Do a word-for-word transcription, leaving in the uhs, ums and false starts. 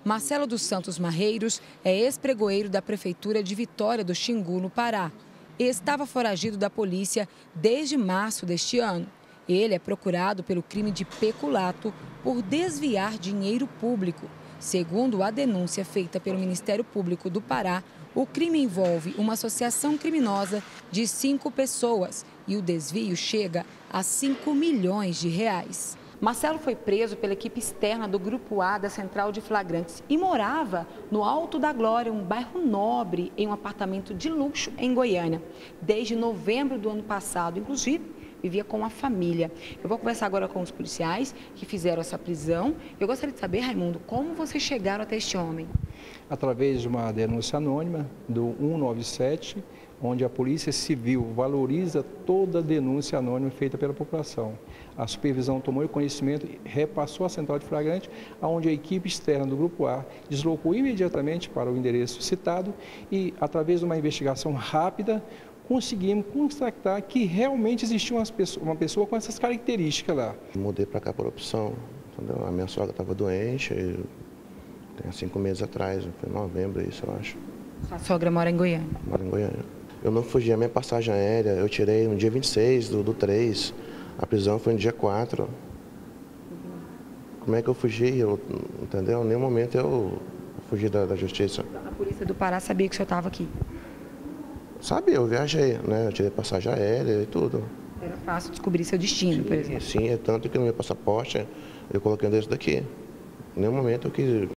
Marcelo dos Santos Marreiros é ex-pregoeiro da Prefeitura de Vitória do Xingu, no Pará. E estava foragido da polícia desde março deste ano. Ele é procurado pelo crime de peculato por desviar dinheiro público. Segundo a denúncia feita pelo Ministério Público do Pará, o crime envolve uma associação criminosa de cinco pessoas e o desvio chega a cinco milhões de reais. Marcelo foi preso pela equipe externa do Grupo A da Central de Flagrantes e morava no Alto da Glória, um bairro nobre, em um apartamento de luxo em Goiânia. Desde novembro do ano passado, inclusive, vivia com a família. Eu vou conversar agora com os policiais que fizeram essa prisão. Eu gostaria de saber, Raimundo, como vocês chegaram até este homem? Através de uma denúncia anônima do cento e noventa e sete, onde a Polícia Civil valoriza toda a denúncia anônima feita pela população. A supervisão tomou conhecimento e repassou à Central de Flagrante, onde a equipe externa do Grupo A deslocou imediatamente para o endereço citado e, através de uma investigação rápida, conseguimos constatar que realmente existia uma pessoa, uma pessoa com essas características lá. Mudei para cá por opção, entendeu? A minha sogra estava doente, tem cinco meses atrás, foi em novembro isso, eu acho. A sogra mora em Goiânia? Mora em Goiânia. Eu não fugi, a minha passagem aérea eu tirei no dia vinte e seis do, do três, a prisão foi no dia quatro. Como é que eu fugi? Eu, entendeu? Em nenhum momento eu fugi da, da justiça. A polícia do Pará sabia que o senhor estava aqui? Sabia, eu viajei, né? Eu tirei passagem aérea e tudo. Era fácil descobrir seu destino, por exemplo? Sim, é tanto que no meu passaporte eu coloquei um desse daqui. Em nenhum momento eu quis